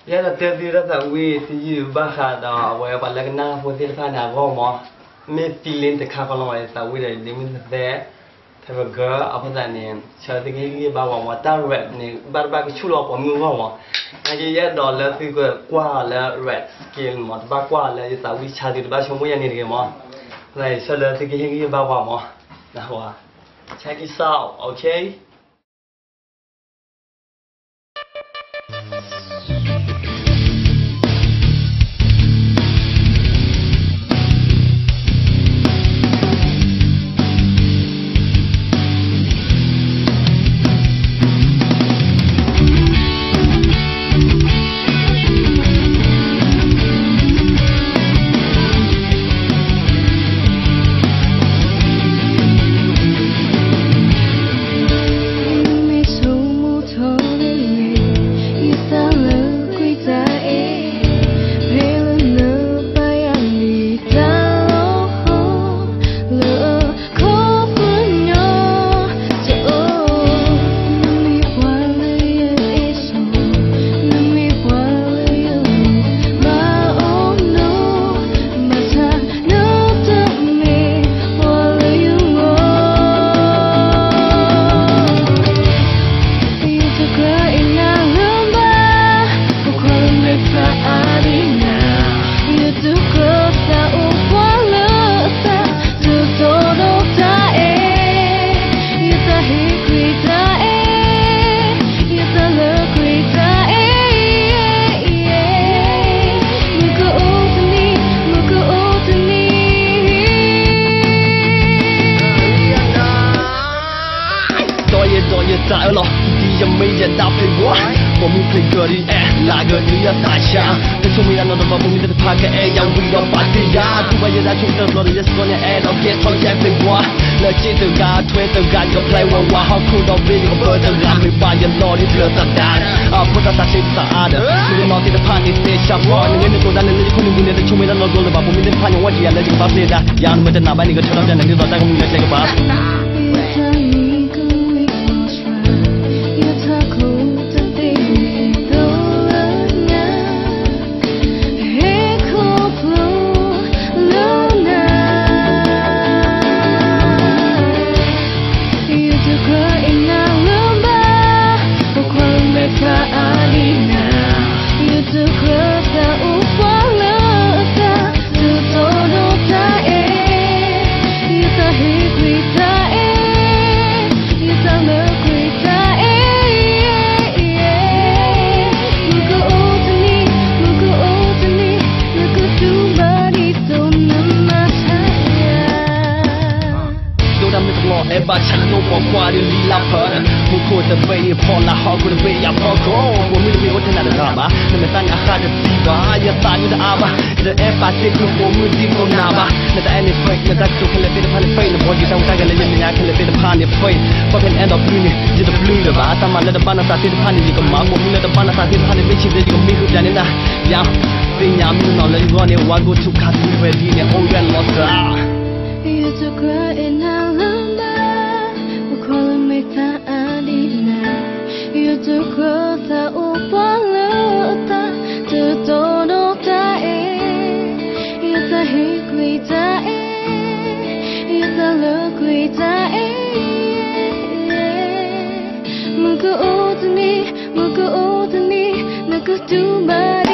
Ya la te dirá ta we ti baja da we ba la na fu ti ka na go mo me feeling te ka ko lo ta we le lim the ta ba ga a pa ne cha ti ki ba wa ta rap ne ba ba ki chu lo ko mu mo a ye ya do la ti ko kwa la rap skill mo ba kwa la ta we cha ti ba shom mo ya ne ke mo lai sa la ti ki ba wa mo na wa check it out okay在了，你也没人搭配我，我们配合的那个你要大侠，但聪明人弄得把我们的拍个要为了把地呀，不管也在冲着落的也说你老别讨厌被我，那记得干推的干就 play 我好酷到比你个不得干，没把人老的热炸弹，不知道啥谁啥的，你个脑袋的怕你得下坡，你跟着多大的你空明的聪明人老多了吧，我们的怕你我只要那这个把谁的，让你们在哪把你个车到这能够到这个我们的这个吧。把钱都花花的里拉破的，不哭的被破了，好哭的被压破口。我们没有太大的打吧，那么大家喊着鸡巴，也打你的阿爸，这把这个我们地方拿吧。那在爱你飞，那在就看来别的怕你飞，那我就上我大概来人家看来别的怕你飞，把片 end up 你，记得 blue 的吧？他妈来的把那啥地的怕你这个嘛，我们来的把那啥地的怕你没气的这个没口讲的那呀，对呀，没脑了你说你我go to 卡斯回地呢，欧元老子啊。 You took her in a lumber. Calling me ta adina, you took her ta upalota, to todo ta you ta higuita you ta luguita muku utni, naku tu bari.